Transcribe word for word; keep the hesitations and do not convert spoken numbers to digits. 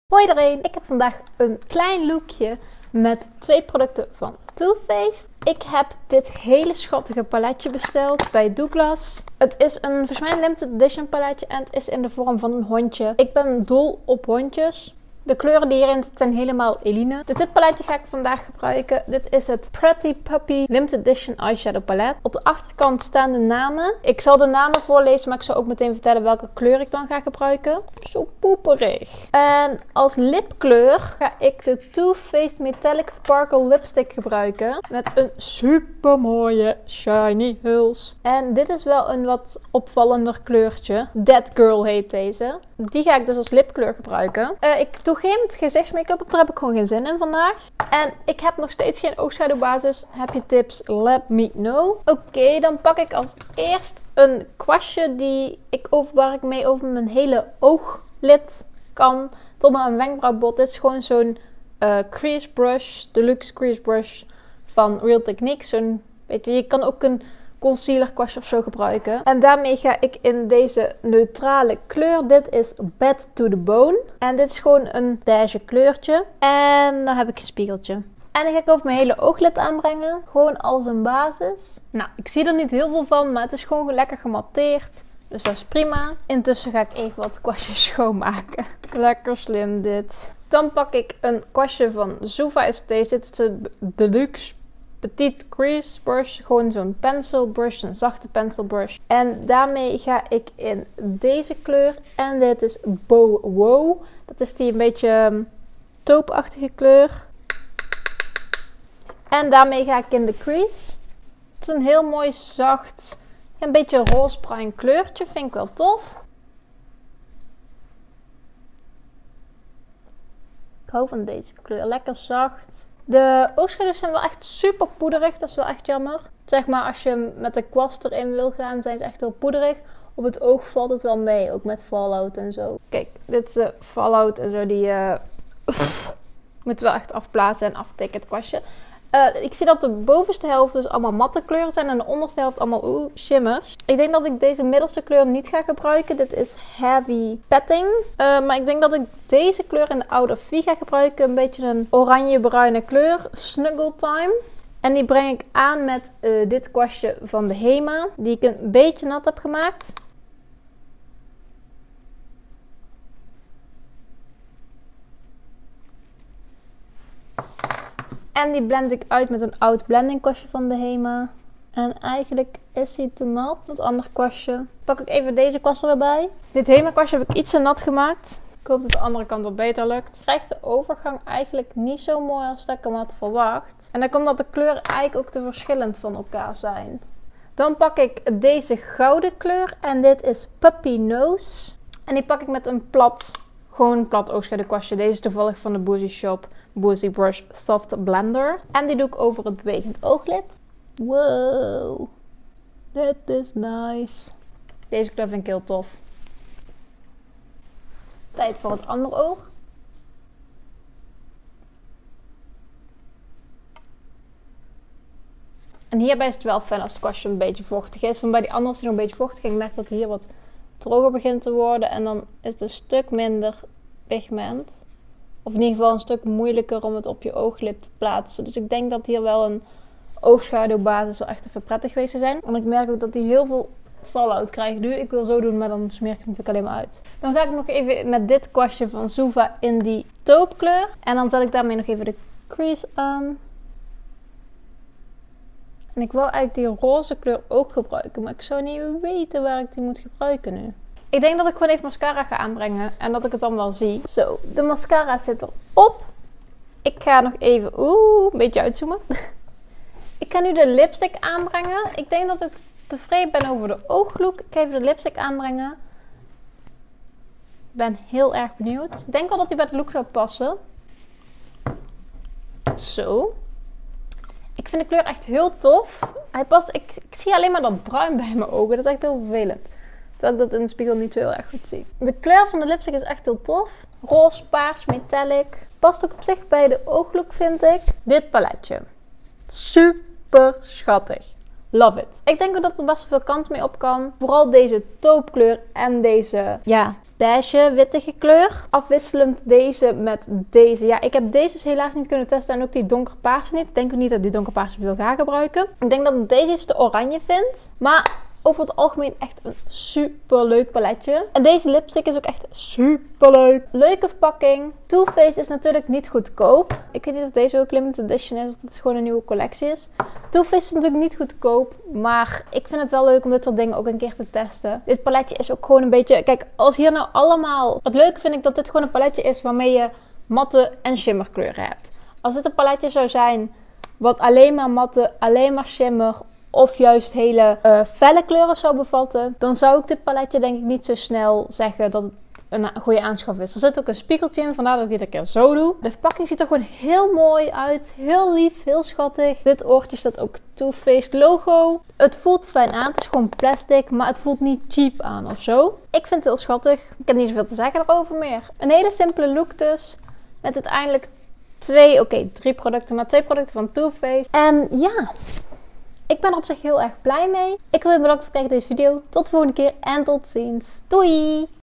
Hoi iedereen, ik heb vandaag een klein lookje met twee producten van Too Faced. Ik heb dit hele schattige paletje besteld bij Douglas. Het is een volgens mij een limited edition paletje en het is in de vorm van een hondje. Ik ben dol op hondjes. De kleuren die hierin zitten zijn helemaal Eline. Dus dit paletje ga ik vandaag gebruiken. Dit is het Pretty Puppy Limited Edition Eyeshadow Palette. Op de achterkant staan de namen. Ik zal de namen voorlezen, maar ik zal ook meteen vertellen welke kleur ik dan ga gebruiken. Zo poeperig. En als lipkleur ga ik de Too Faced Metallic Sparkle Lipstick gebruiken. Met een super mooie shiny huls. En dit is wel een wat opvallender kleurtje. That Girl heet deze. Die ga ik dus als lipkleur gebruiken. Uh, ik doe geen gezichtsmake-up, daar heb ik gewoon geen zin in vandaag. En ik heb nog steeds geen oogschaduwbasis. Heb je tips? Let me know. Oké, okay, dan pak ik als eerst een kwastje die ik over, waar ik mee over mijn hele ooglid kan. Tot mijn wenkbrauwbot. Dit is gewoon zo'n uh, crease brush, deluxe crease brush van Real Techniques. Zo'n, weet je, je kan ook een concealer kwastje of zo gebruiken. En daarmee ga ik in deze neutrale kleur. Dit is Bad to the Bone. En dit is gewoon een beige kleurtje. En dan heb ik een spiegeltje. En dan ga ik over mijn hele ooglid aanbrengen. Gewoon als een basis. Nou, ik zie er niet heel veel van, maar het is gewoon lekker gematteerd. Dus dat is prima. Intussen ga ik even wat kwastjes schoonmaken. Lekker slim dit. Dan pak ik een kwastje van Zuva is deze. Dit is de Deluxe Petite Crease Brush. Gewoon zo'n pencil brush. Een zachte pencil brush. En daarmee ga ik in deze kleur. En dit is Bow Wow. Dat is die een beetje taupachtige kleur. En daarmee ga ik in de crease. Het is een heel mooi zacht, een beetje roze-bruin kleurtje. Vind ik wel tof. Ik hou van deze kleur. Lekker zacht. De oogschaduws zijn wel echt super poederig. Dat is wel echt jammer. Zeg maar als je met de kwast erin wil gaan, zijn ze echt heel poederig. Op het oog valt het wel mee. Ook met Fallout en zo. Kijk, dit is de Fallout en zo. Die uh, moet wel echt afplaatsen en aftikken het kwastje. Uh, ik zie dat de bovenste helft dus allemaal matte kleuren zijn. En de onderste helft allemaal oeh, shimmers. Ik denk dat ik deze middelste kleur niet ga gebruiken. Dit is Heavy Petting. Uh, maar ik denk dat ik deze kleur in de Outer V ga gebruiken. Een beetje een oranje-bruine kleur. Snuggle Time. En die breng ik aan met uh, dit kwastje van de Hema. Die ik een beetje nat heb gemaakt. En die blend ik uit met een oud blending kwastje van de Hema. En eigenlijk is hij te nat. Het andere kwastje. Pak ik even deze kwast er weer bij. Dit Hema kwastje heb ik iets te nat gemaakt. Ik hoop dat de andere kant wat beter lukt. Krijgt de overgang eigenlijk niet zo mooi als dat ik hem had verwacht. En dan komt dat de kleuren eigenlijk ook te verschillend van elkaar zijn. Dan pak ik deze gouden kleur. En dit is Puppy Nose. En die pak ik met een plat, gewoon een plat oogschaduwkwastje. Deze is toevallig van de Boozy Shop. Boozy Brush Soft Blender. En die doe ik over het bewegend ooglid. Wow. That is nice. Deze kleur vind ik heel tof. Tijd voor het andere oog. En hierbij is het wel fijn als het kwastje een beetje vochtig is. Want bij die andere is het nog een beetje vochtig. En ik merk dat het hier wat droger begint te worden. En dan is het een stuk minder pigment. Of in ieder geval een stuk moeilijker om het op je ooglid te plaatsen. Dus ik denk dat hier wel een oogschaduwbasis wel echt even prettig geweest zou zijn. En ik merk ook dat hij heel veel Fallout krijgt nu. Ik wil zo doen, maar dan smeer ik het natuurlijk alleen maar uit. Dan ga ik nog even met dit kwastje van Zuva in die taupkleur. En dan zet ik daarmee nog even de crease aan. En ik wil eigenlijk die roze kleur ook gebruiken. Maar ik zou niet weten waar ik die moet gebruiken nu. Ik denk dat ik gewoon even mascara ga aanbrengen. En dat ik het dan wel zie. Zo, de mascara zit erop. Ik ga nog even, oeh, een beetje uitzoomen. Ik ga nu de lipstick aanbrengen. Ik denk dat ik tevreden ben over de ooglook. Ik ga even de lipstick aanbrengen. Ik ben heel erg benieuwd. Ik denk wel dat die bij de look zou passen. Zo. Ik vind de kleur echt heel tof. Hij past, ik, ik zie alleen maar dat bruin bij mijn ogen. Dat is echt heel vervelend. Terwijl ik dat in de spiegel niet zo heel erg goed zie. De kleur van de lipstick is echt heel tof. Roze, paars, metallic. Past ook op zich bij de ooglook, vind ik. Dit paletje. Super schattig. Love it. Ik denk ook dat er best veel kans mee op kan. Vooral deze taupkleur en deze, ja, beige, wittige kleur. Afwisselend deze met deze. Ja, ik heb deze dus helaas niet kunnen testen en ook die donkerpaarse niet. Ik denk ook niet dat die donkerpaarse veel ga gebruiken. Ik denk dat ik deze iets te oranje vind. Maar over het algemeen echt een super leuk paletje. En deze lipstick is ook echt super leuk. Leuke verpakking. Too Faced is natuurlijk niet goedkoop. Ik weet niet of deze ook limited edition is of dat het gewoon een nieuwe collectie is. Too Faced is natuurlijk niet goedkoop. Maar ik vind het wel leuk om dit soort dingen ook een keer te testen. Dit paletje is ook gewoon een beetje... Kijk, als hier nou allemaal... Het leuke vind ik dat dit gewoon een paletje is waarmee je matte en shimmerkleuren hebt. Als dit een paletje zou zijn wat alleen maar matte, alleen maar shimmer... of juist hele uh, felle kleuren zou bevatten, dan zou ik dit paletje denk ik niet zo snel zeggen dat het een goede aanschaf is. Er zit ook een spiegeltje in, vandaar dat ik dit een keer zo doe. De verpakking ziet er gewoon heel mooi uit. Heel lief, heel schattig. Dit oortje staat ook Too Faced logo. Het voelt fijn aan. Het is gewoon plastic, maar het voelt niet cheap aan of zo. Ik vind het heel schattig. Ik heb niet zoveel te zeggen erover meer. Een hele simpele look dus. Met uiteindelijk twee, oké, okay, drie producten, maar twee producten van Too Faced. En ja... Ik ben er op zich heel erg blij mee. Ik wil je bedanken voor het kijken naar deze video. Tot de volgende keer en tot ziens. Doei!